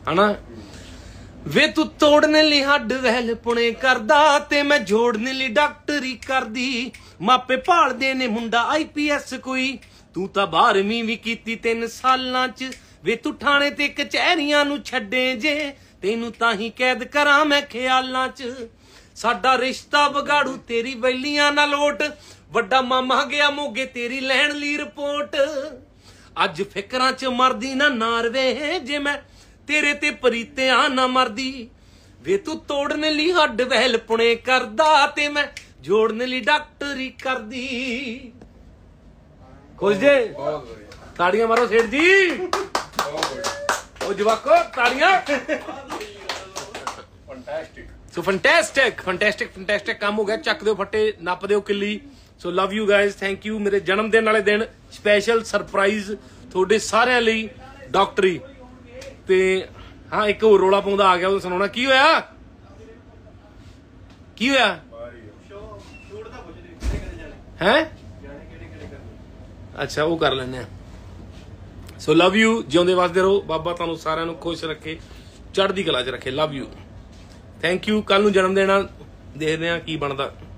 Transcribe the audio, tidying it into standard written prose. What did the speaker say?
हना। वे तू तोड़ने ली हड वहल पुणे करदा ते मैं जोड़ने ली डॉक्टरी करदी। मापे भालदे ने मुंडा IPS कोई, तू तां 12वीं भी कीती 3 सालां च। वे तू ठाणे ते कचहरियां नू छड्डे जे, तेनू ताही कैद करां मैं ख्यालां च। साडा रिश्ता बगाड़ू तेरी वैलियां नाल वोट, वड्डा मामा गया मोगे तेरी लैण ली रिपोर्ट। अज फिकरां च मरदी ना नारवे जे मैं तेरे ते परीतियां ना मरदी। वे तू तोड़ने ली हड वहल पुणे करदा ते मैं जोड़ने ली डॉक्टरी करदी। खुश जे? ताड़ियां मारो सेठ जी, ओ जवाको ताड़ियां। सो फैंटास्टिक काम हो गया। चक दो फट्टे, नप दो किली। So love you guys, thank you. मेरे जन्मदिन वाले दिन स्पैशल सरप्राइज थोड़े सारे लिए डॉक्टरी ते। हाँ एक होर रौला पाउंदा आ गया, वो सुनाना की होया की होया है? अच्छा वो कर लेने। सो लव यू, जिउंदे वसदे रहो। बाबा तुहानू सारिआं नू खुश रखे, चढ़दी कला च रखे। Love you, thank you. कल नू जन्म देना, देखदे आं की बनदा।